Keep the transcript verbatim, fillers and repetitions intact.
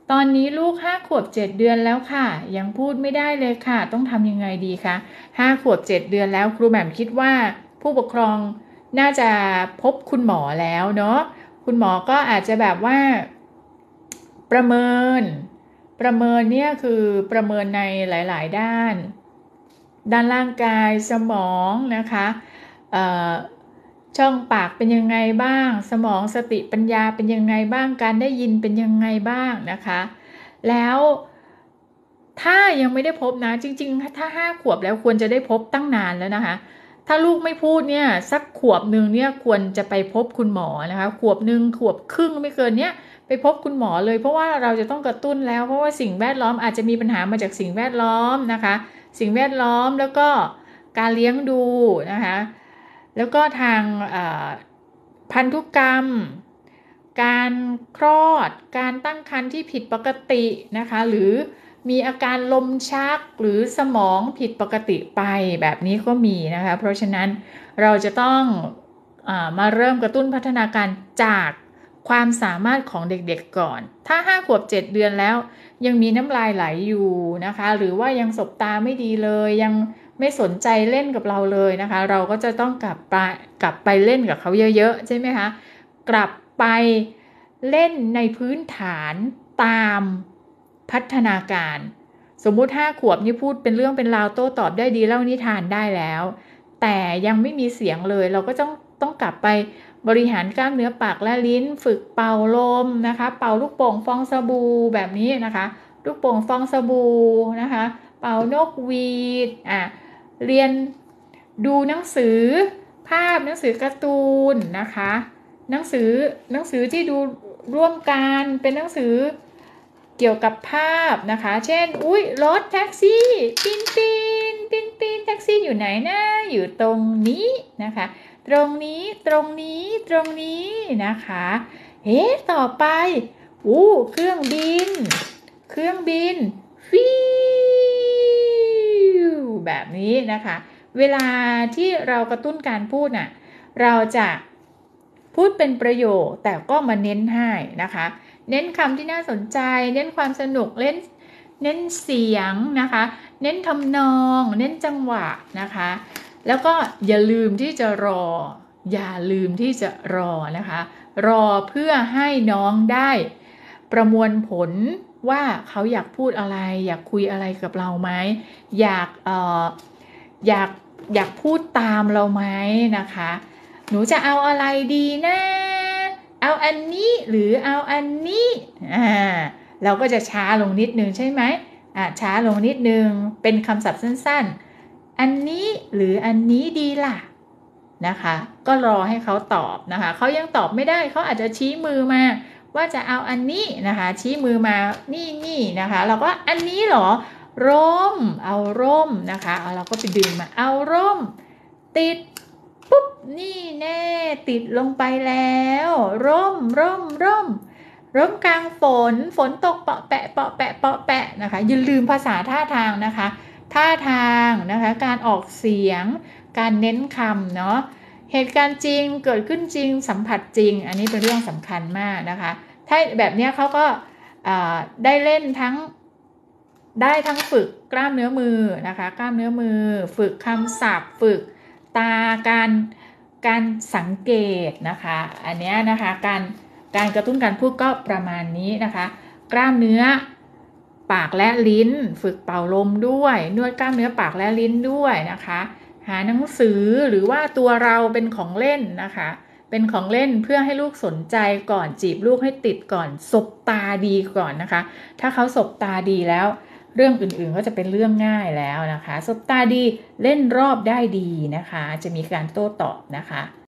ตอนนี้ลูกห้าขวบเจ็ดเดือนแล้วค่ะยังพูดไม่ได้เลยค่ะต้องทำยังไงดีคะห้าขวบเจ็ดเดือนแล้วครูแหม่มคิดว่าผู้ปกครองน่าจะพบคุณหมอแล้วเนาะคุณหมอก็อาจจะแบบว่าประเมินประเมินเนี่ยคือประเมินในหลายๆด้านด้านร่างกายสมองนะคะช่องปากเป็นยังไงบ้างสมองสติปัญญาเป็นยังไงบ้างการได้ยินเป็นยังไงบ้างนะคะแล้วถ้ายังไม่ได้พบนะจริงๆถ้าห้าขวบแล้วควรจะได้พบตั้งนานแล้วนะคะถ้าลูกไม่พูดเนี่ยสักขวบหนึ่งเนี่ยควรจะไปพบคุณหมอนะคะขวบหนึ่งขวบครึ่งไม่เกินเนี้ยไปพบคุณหมอเลยเพราะว่าเราจะต้องกระตุ้นแล้วเพราะว่าสิ่งแวดล้อมอาจจะมีปัญหามาจากสิ่งแวดล้อมนะคะสิ่งแวดล้อมแล้วก็การเลี้ยงดูนะคะแล้วก็ทางพันธุกรรมการคลอดการตั้งครรภ์ที่ผิดปกตินะคะหรือมีอาการลมชักหรือสมองผิดปกติไปแบบนี้ก็มีนะคะเพราะฉะนั้นเราจะต้องอ่ามาเริ่มกระตุ้นพัฒนาการจากความสามารถของเด็กๆก่อนถ้าห้าขวบเจ็ดเดือนแล้วยังมีน้ำลายไหลอยู่นะคะหรือว่ายังสบตาไม่ดีเลยยังไม่สนใจเล่นกับเราเลยนะคะเราก็จะต้องกลับไปกลับไปเล่นกับเขาเยอะๆใช่ไหมคะกลับไปเล่นในพื้นฐานตามพัฒนาการสมมุติห้าขวบนี่พูดเป็นเรื่องเป็นราวโต้ตอบได้ดีเล่านิทานได้แล้วแต่ยังไม่มีเสียงเลยเราก็ต้องต้องกลับไปบริหารกล้ามเนื้อปากและลิ้นฝึกเป่าลมนะคะเป่าลูกโป่งฟองสบู่แบบนี้นะคะลูกโป่งฟองสบู่นะคะเป่านกหวีดอ่ะเรียนดูหนังสือภาพหนังสือการ์ตูนนะคะหนังสือหนังสือที่ดูร่วมกันเป็นหนังสือเกี่ยวกับภาพนะคะเช่นอุ๊ยรถแท็กซี่ปีนปีนปีนปีนแท็กซี่อยู่ไหนนะอยู่ตรงนี้นะคะตรงนี้ตรงนี้ตรงนี้นะคะเฮ้ต่อไปอู้เครื่องบินเครื่องบินฟิวแบบนี้นะคะเวลาที่เรากระตุ้นการพูดน่ะเราจะพูดเป็นประโยคแต่ก็มาเน้นให้นะคะเน้นคำที่น่าสนใจเน้นความสนุกเน้นเน้นเสียงนะคะเน้นทำนองเน้นจังหวะนะคะแล้วก็อย่าลืมที่จะรออย่าลืมที่จะรอนะคะรอเพื่อให้น้องได้ประมวลผลว่าเขาอยากพูดอะไรอยากคุยอะไรกับเราไหมอยากเอ่ออยากอยากพูดตามเราไหมนะคะหนูจะเอาอะไรดีนะเอาอันนี้หรือเอาอันนี้อ่าเราก็จะช้าลงนิดนึงใช่ไหมอ่าช้าลงนิดนึงเป็นคำศัพท์สั้นๆอันนี้หรืออันนี้ดีล่ะนะคะก็รอให้เขาตอบนะคะเขายังตอบไม่ได้เขาอาจจะชี้มือมาว่าจะเอาอันนี้นะคะชี้มือมานี่นี่นะคะเราก็อันนี้เหรอร่มเอาร่มนะคะเอาเราก็ไปดึงมาเอาร่มติดปุ๊บนี่แน่ติดลงไปแล้วร่มร่มร่มร่มกลางฝนฝนตกเปาะแปะเปาะแปะเปาะแปะนะคะอย่าลืมภาษาท่าทางนะคะท่าทางนะคะการออกเสียงการเน้นคำเนาะเหตุการณ์จริงเกิดขึ้นจริงสัมผัสจริงอันนี้เป็นเรื่องสำคัญมากนะคะถ้าแบบนี้เขาก็ได้เล่นทั้งได้ทั้งฝึกกล้ามเนื้อมือนะคะกล้ามเนื้อมือฝึกคำศัพท์ฝึกตาการการสังเกตนะคะอันนี้นะคะการการกระตุ้นการพูดก็ประมาณนี้นะคะกล้ามเนื้อปากและลิ้นฝึกเป่าลมด้วยนวดกล้ามเนื้อปากและลิ้นด้วยนะคะหาหนังสือหรือว่าตัวเราเป็นของเล่นนะคะเป็นของเล่นเพื่อให้ลูกสนใจก่อนจีบลูกให้ติดก่อนสบตาดีก่อนนะคะถ้าเขาสบตาดีแล้วเรื่องอื่นๆก็จะเป็นเรื่องง่ายแล้วนะคะสบตาดีเล่นรอบได้ดีนะคะจะมีการโต้ตอบนะคะ